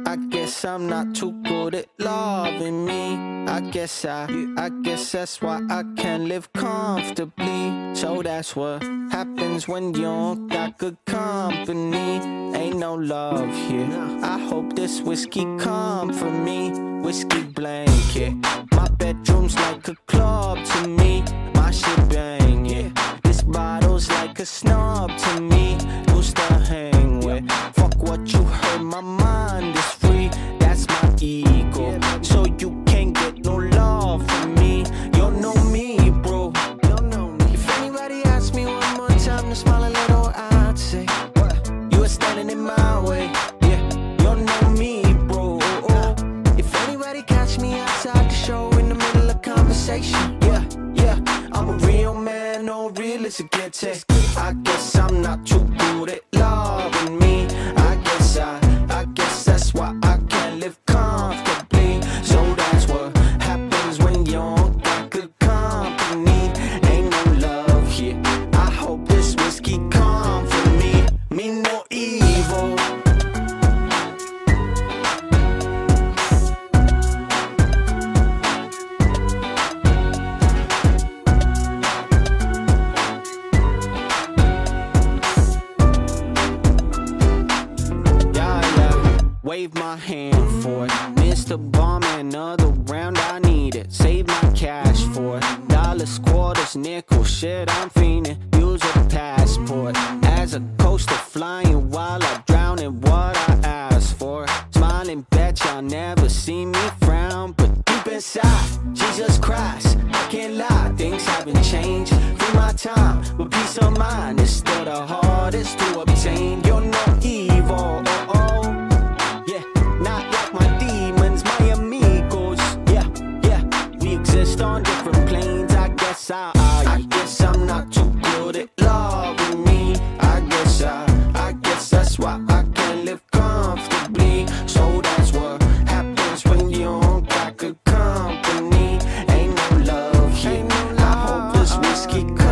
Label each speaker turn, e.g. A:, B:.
A: I guess I'm not too good at loving me. I guess that's why I can't live comfortably. So that's what happens when you don't got good company. Ain't no love here. I hope this whiskey come for me. Whiskey blanket. My bedroom's like a club to me. My shit bang, yeah. This bottle's like a snub to me. Who's to hang with? Fuck what you heard, my mind is free. That's my ego. So you can't get no love from me. You don't know me, bro. If anybody asks me one more time to smile a little, I'd say you are standing in my way. Yeah, you don't know me, bro. If anybody catch me outside the show in the middle of conversation, yeah, I'm a real man, no real as it gets. I guess I'm not too good at loving me. I guess that's why I can't live comfortably. So that's what happens when you don't got good company. Ain't no love here. I hope this whiskey come for me. Me no evil. Wave my hand for it. Mr. Barman, another round, I need it. Save my cash for it. Dollars, quarters, nickels, shit, I'm fiending. Use a passport as a coaster, flying while I drown in what I ask for. Smiling, bet y'all never see me frown, but deep inside, Jesus Christ, I can't lie, things haven't changed. Free my time, but peace of mind is still the hardest to obtain. You're no evil, not like my demons, my amigos. Yeah, we exist on different planes. I guess I'm not too good at loving me. I guess that's why I can't live comfortably. So that's what happens when you don't got good company. Ain't no love here. I hope this whiskey